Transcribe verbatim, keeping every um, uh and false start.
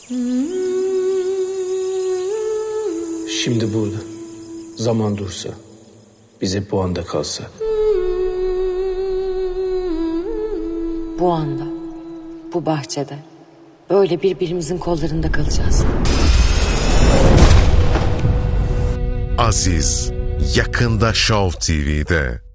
Şimdi burada. Zaman dursa. Bize bu anda kalsa. Bu anda, bu bahçede, böyle birbirimizin kollarında kalacağız. Aziz, yakında Show T V'de.